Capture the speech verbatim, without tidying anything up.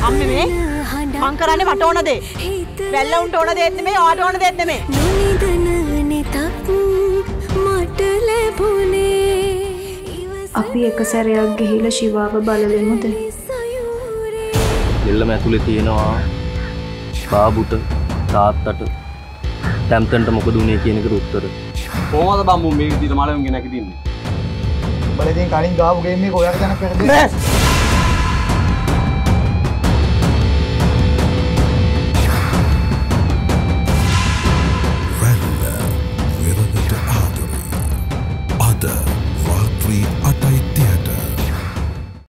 අම්මේ මේ මං කරන්නේ මට ඕන දේ. වැල්ල උන්ට ඕන දෙයක් නෙමෙයි, ඔයාට ඕන දෙයක් නෙමෙයි. අපි එක සැරයක් ගිහිල්ලා ශිවාව බලලෙමුද? දෙල්ලම ඇතුලේ තියෙනවා බාබුට තාත්තට තැම්තන්ට මොකද උනේ කියන එකට උත්තර. කොහොමද බම්මු මේ විදිහට මලෙන් ගෙන නැගිටින්නේ? බලයෙන් කලින් ගාපු ගේම් එක ඔයාලා දැනක් කරද?